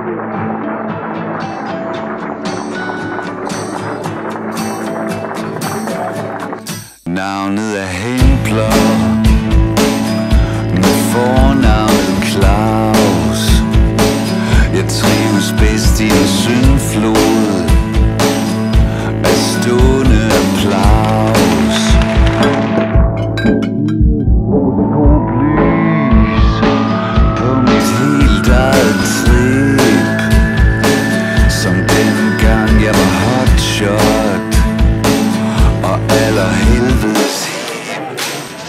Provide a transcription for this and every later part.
Navnet er Hempler med fornavnet Claus. Jeg trives bedst i en syndflod af stående applaus. Lys på mit helt eget trip, som dengang jeg var hotshot og allerhelvedes hip.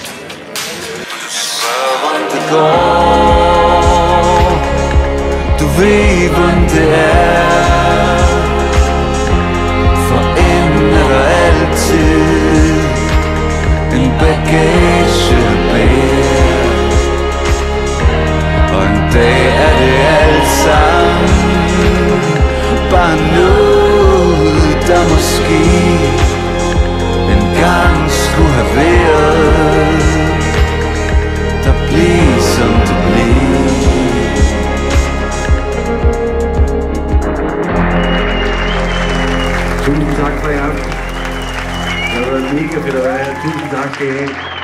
Spørg, hvordan det går, du ved, hvordan det er. For enden er der altid en bagage at bære, og en dag er det alt sammen bare noget, der måske engang skulle have været. Der blev som det blev. Tusind tak for i aften. Det har været mega fedt at være her. Tusind tak skal I have.